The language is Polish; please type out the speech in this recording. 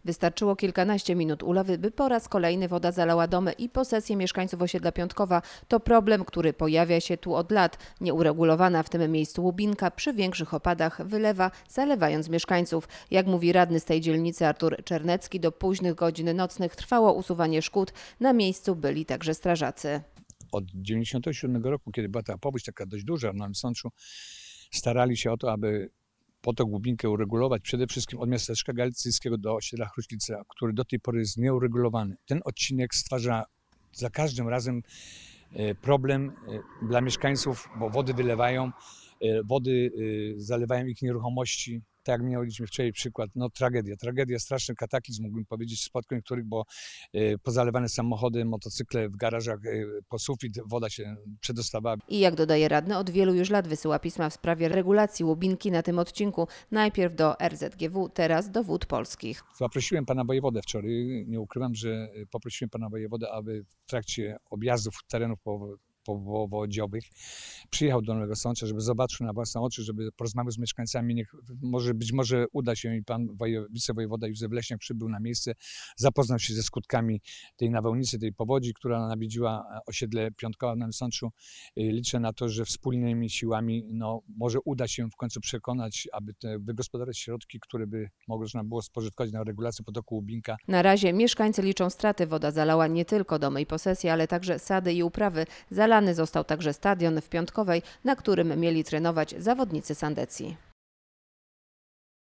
Wystarczyło kilkanaście minut ulewy, by po raz kolejny woda zalała domy i posesje mieszkańców osiedla Piątkowa. To problem, który pojawia się tu od lat. Nieuregulowana w tym miejscu Łubinka przy większych opadach wylewa, zalewając mieszkańców. Jak mówi radny z tej dzielnicy Artur Czernecki, do późnych godzin nocnych trwało usuwanie szkód. Na miejscu byli także strażacy. Od 1997 roku, kiedy była ta powódź taka dość duża w Nowym Sączu, starali się o to, aby potok Łubinkę uregulować, przede wszystkim od miasteczka galicyjskiego do osiedla Chruślica, który do tej pory jest nieuregulowany. Ten odcinek stwarza za każdym razem problem dla mieszkańców, bo wody wylewają, wody zalewają ich nieruchomości. Tak jak mieliśmy wczoraj przykład, no tragedia, straszny kataklizm, mógłbym powiedzieć, spotkań, których, bo pozalewane samochody, motocykle w garażach, po sufit woda się przedostawała. I jak dodaje radny, od wielu już lat wysyła pisma w sprawie regulacji Łubinki na tym odcinku. Najpierw do RZGW, teraz do Wód Polskich. Zaprosiłem pana wojewodę wczoraj, nie ukrywam, że poprosiłem pana wojewodę, aby w trakcie objazdów terenów powodziowych przyjechał do Nowego Sącza, żeby zobaczył na własne oczy, żeby porozmawiał z mieszkańcami. Być może uda się i pan wicewojewoda Józef Leśniak przybył na miejsce, zapoznał się ze skutkami tej nawałnicy, tej powodzi, która nawiedziła osiedle Piątkowa w Nowym Sączu. Liczę na to, że wspólnymi siłami może uda się w końcu przekonać, aby wygospodarować środki, które by można było spożytkować na regulację potoku Łubinka. Na razie mieszkańcy liczą straty. Woda zalała nie tylko domy i posesje, ale także sady i uprawy. Zalany został także stadion w Piątkowej, na którym mieli trenować zawodnicy Sandecji.